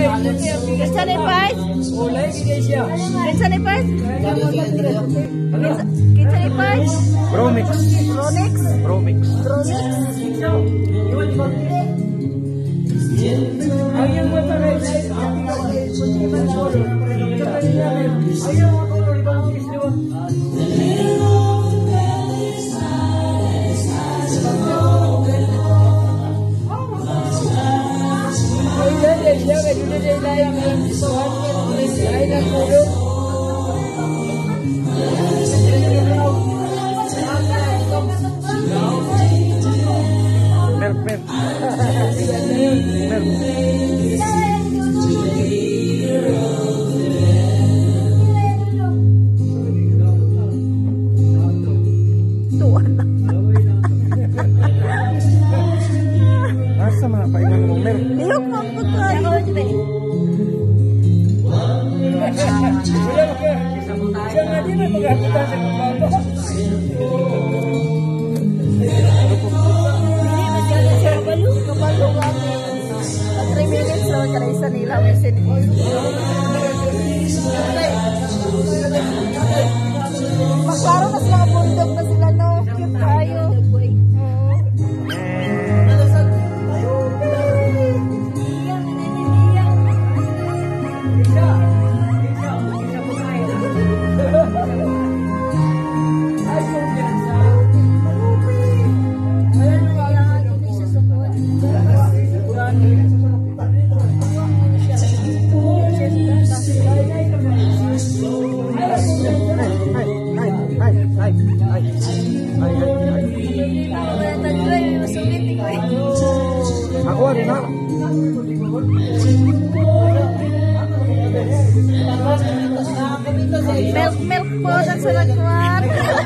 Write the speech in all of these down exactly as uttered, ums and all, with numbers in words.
Kinsa ni Paz? Ulay gid siya. Kinsa ni Paz? Kinsa ni Paz? Bromix. Bronix? Bromix. Bronix? Ayun mo ta guys. Ayun mo ko rin ba islo. Siya kay dito day layang ang isuhan lain ang ulo. Mer mer. Mer. Tuwan na. Asa man paingon mo mer? Lihok mo po tayo. Siya nga din ang maghagutan sa kumbaba. Kabalo, kabalo lang. Pag three minutes, so, karaysa nila. May sin. Magklaro na sila kabundog na sila, no? Cute tayo. Ako rin na. Milk, milk po sa salagwan.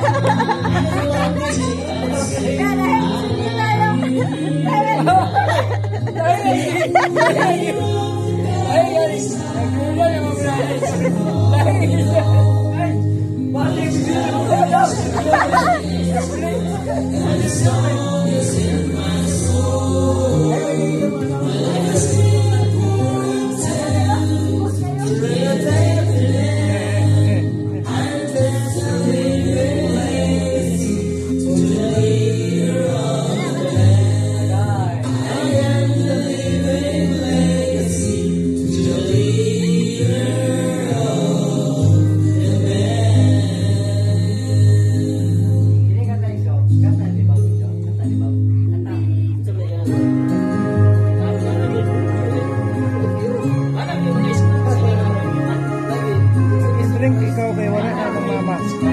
Drink ikaw kay wala na akong mama.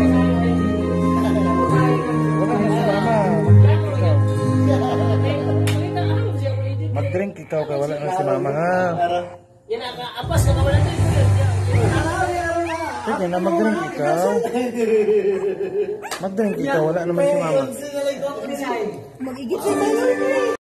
Wala na si mama. Mag-drink ikaw kay wala na si mama ha. Yan ang apas na wala tayo. Sige na mag-drink ikaw. Mag-drink ikaw wala naman si mama. Mag-igit na tayo.